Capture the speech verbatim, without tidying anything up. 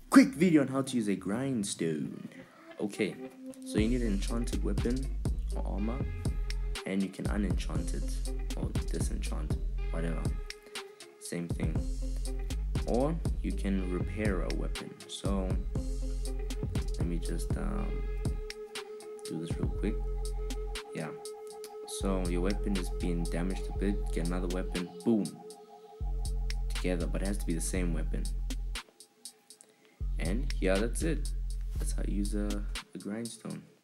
quick video on how to use a grindstone. Okay, so you need an enchanted weapon or armor, and you can unenchant it or disenchant, whatever, same thing. Or you can repair a weapon. So let me just um, do this real quick. Yeah, so your weapon is being damaged a bit, get another weapon, boom, together, but it has to be the same weapon. And yeah, that's it. That's how you use a, a grindstone.